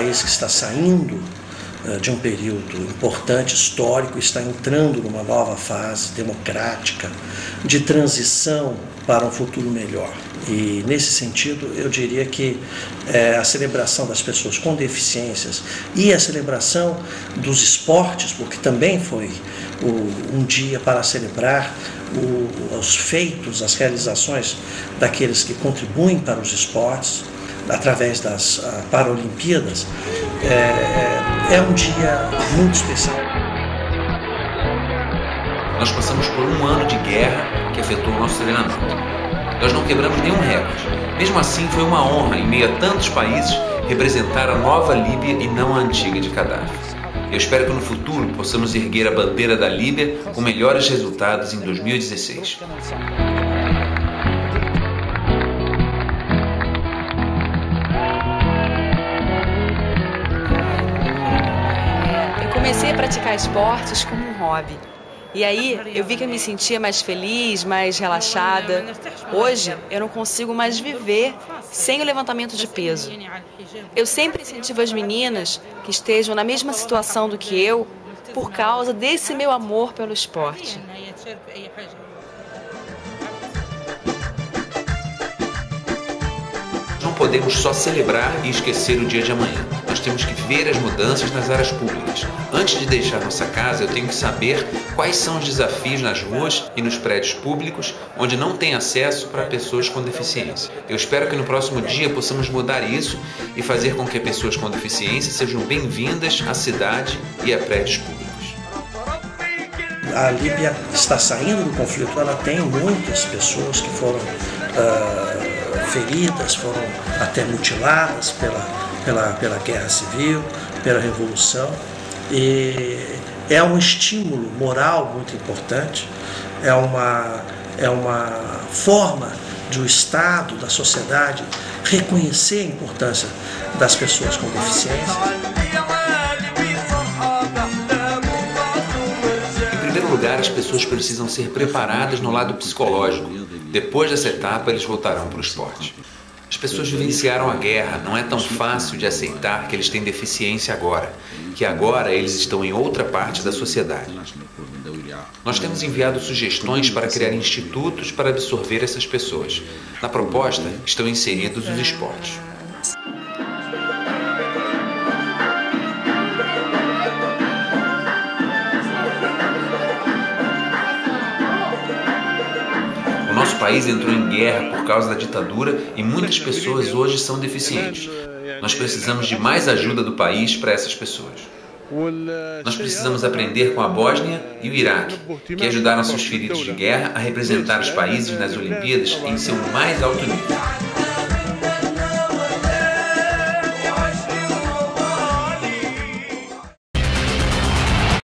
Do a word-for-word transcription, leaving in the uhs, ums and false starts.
país que está saindo uh, de um período importante, histórico, está entrando numa nova fase democrática, de transição para um futuro melhor. E, nesse sentido, eu diria que é, a celebração das pessoas com deficiências e a celebração dos esportes, porque também foi o, um dia para celebrar o, os feitos, as realizações daqueles que contribuem para os esportes, através das uh, Paralimpíadas, é, é um dia muito especial. Nós passamos por um ano de guerra que afetou o nosso treinamento. Nós não quebramos nenhum recorde. Mesmo assim, foi uma honra, em meio a tantos países, representar a nova Líbia e não a antiga de Gaddafi. Eu espero que no futuro possamos erguer a bandeira da Líbia com melhores resultados em dois mil e dezesseis. Eu comecei a praticar esportes como um hobby. E aí eu vi que eu me sentia mais feliz, mais relaxada. Hoje eu não consigo mais viver sem o levantamento de peso. Eu sempre incentivo as meninas que estejam na mesma situação do que eu por causa desse meu amor pelo esporte. Não podemos só celebrar e esquecer o dia de amanhã. Nós temos que ver as mudanças nas áreas públicas. Antes de deixar nossa casa, eu tenho que saber quais são os desafios nas ruas e nos prédios públicos onde não tem acesso para pessoas com deficiência. Eu espero que no próximo dia possamos mudar isso e fazer com que pessoas com deficiência sejam bem-vindas à cidade e a prédios públicos. A Líbia está saindo do conflito, ela tem muitas pessoas que foram uh, feridas, foram até mutiladas pela Pela, pela guerra civil, pela revolução, e é um estímulo moral muito importante, é uma, é uma forma do Estado, da sociedade, reconhecer a importância das pessoas com deficiência. Em primeiro lugar, as pessoas precisam ser preparadas no lado psicológico. Depois dessa etapa, eles voltarão para o esporte. As pessoas vivenciaram a guerra, não é tão fácil de aceitar que eles têm deficiência agora, que agora eles estão em outra parte da sociedade. Nós temos enviado sugestões para criar institutos para absorver essas pessoas. Na proposta estão inseridos os esportes. O nosso país entrou em guerra por causa da ditadura e muitas pessoas hoje são deficientes. Nós precisamos de mais ajuda do país para essas pessoas. Nós precisamos aprender com a Bósnia e o Iraque, que ajudaram seus feridos de guerra a representar os países nas Olimpíadas em seu mais alto nível.